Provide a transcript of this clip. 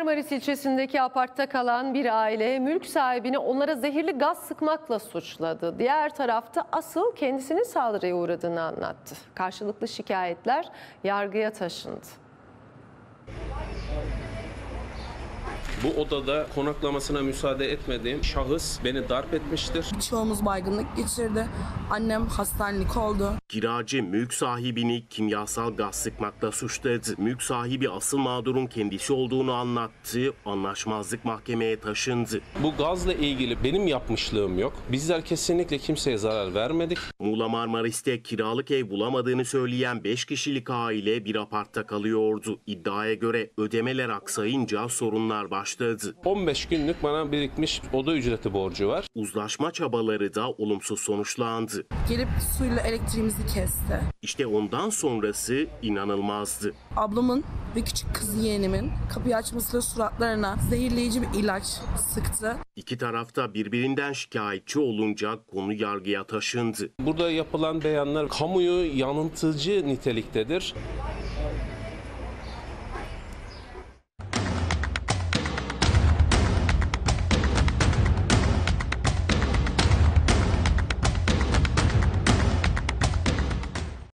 Marmaris ilçesindeki apartta kalan bir aile mülk sahibini onlara zehirli gaz sıkmakla suçladı. Diğer tarafta asıl kendisinin saldırıya uğradığını anlattı. Karşılıklı şikayetler yargıya taşındı. Bu odada konaklamasına müsaade etmediğim şahıs beni darp etmiştir. Çoğumuz baygınlık geçirdi. Annem hastanelik oldu. Kiracı mülk sahibini kimyasal gaz sıkmakla suçladı. Mülk sahibi asıl mağdurun kendisi olduğunu anlattı. Anlaşmazlık mahkemeye taşındı. Bu gazla ilgili benim yapmışlığım yok. Bizler kesinlikle kimseye zarar vermedik. Muğla Marmaris'te kiralık ev bulamadığını söyleyen 5 kişilik aile bir apartta kalıyordu. İddiaya göre ödemeler aksayınca sorunlar başladı. 15 günlük bana birikmiş oda ücreti borcu var. Uzlaşma çabaları da olumsuz sonuçlandı. Gelip suyla elektriğimizi kesti. İşte ondan sonrası inanılmazdı. Ablamın ve küçük kız yeğenimin kapıyı açmasıyla suratlarına zehirleyici bir ilaç sıktı. İki tarafta birbirinden şikayetçi olunca konu yargıya taşındı. Burada yapılan beyanlar kamuyu yanıltıcı niteliktedir.